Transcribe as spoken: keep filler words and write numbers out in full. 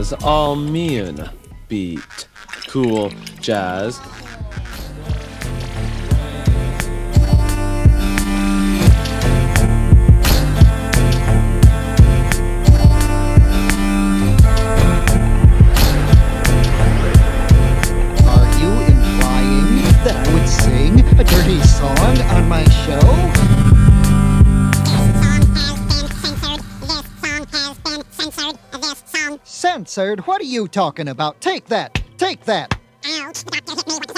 does all mean? Beat. Cool. Jazz. That I would sing a dirty song on my show? This song has been censored. This song has been censored. This song. Censored? What are you talking about? Take that! Take that! Ouch. The doctor hit me with